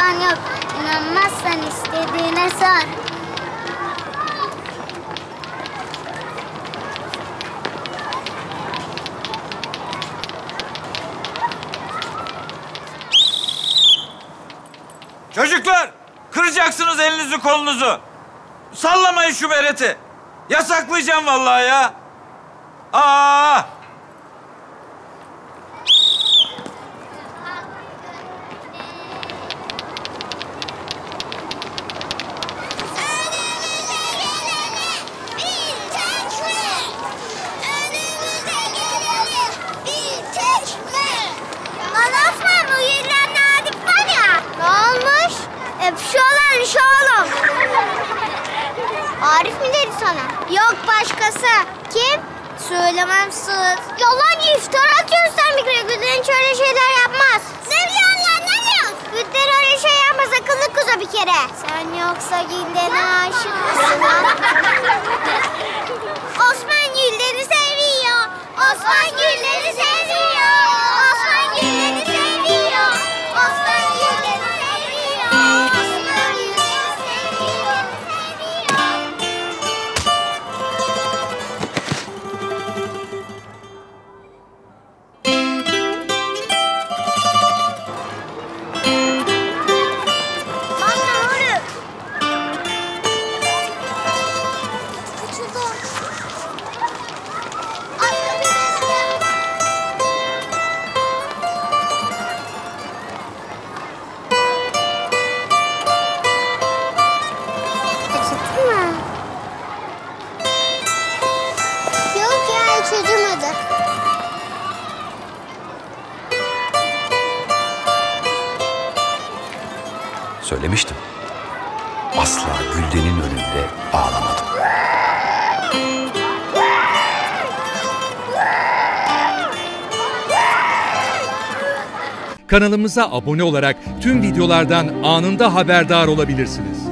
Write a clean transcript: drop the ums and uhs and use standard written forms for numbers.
falan yok. İnanmazsan istediğine sor. Çocuklar, kıracaksınız elinizi kolunuzu. Sallamayın şu bereti. Yasaklayacağım vallahi ya. Aa! Şu oğlum. Arif mi dedi sana? Yok, başkası. Kim? Söylemem sır. Yalan, iftira atıyorsun sen bir kere. Güdden hiç öyle şeyler yapmaz. Ne biliyorsun ya, ne diyorsun? Güdden öyle şey yapmaz, akıllı kız o bir kere. Sen yoksa Gülden'e aşık mısın lan? Osman Gülden'i seviyor. Osman Gülden'i seviyor. Osman Gülden'i seviyor. Osman Gülden'i seviyor. Söylemiştim. Asla Gülden'in önünde ağlamadım. Kanalımıza abone olarak tüm videolardan anında haberdar olabilirsiniz.